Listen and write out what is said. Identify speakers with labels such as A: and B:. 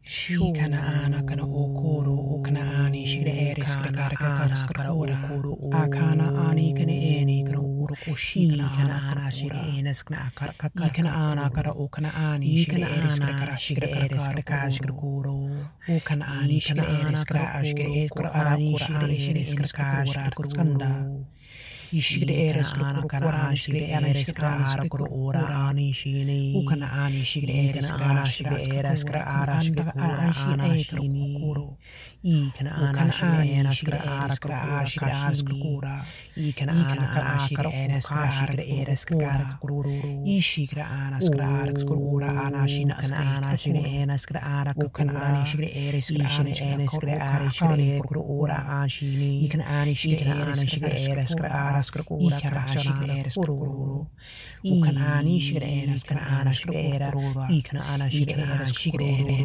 A: Shi kana ana kana okoro o kana ani shigre eres kana ana skara okoro akana ani kana eni kana oro koshi kana ana shigre enes kana akara kana ana kana o kana ani shigre eres kana shigre eres kana shigre koro o kana ani shigre eres kana shigre eres kana ani shigre eres kana shigre skanda Ishigre eres kana ani shigre eres kana ara koro ora ani shini o kana ani shigre eres kana shigre eres kana ara shigre kora ana shini I kana ana shigre eres kana ara kora shigre as kora I kana ana kana shigre eres kana shigre eres kana koro I shigre ana skra ara kora ana shina kana ana shigre eres kana ara kana ani shigre eres kana eres kana ara shigre koro ora ani shini I kana ani shigre eres shigre eres kana I kana shigre eres koro I kana ani shigre eres kana ana shigre era I kana ana shigre eres koro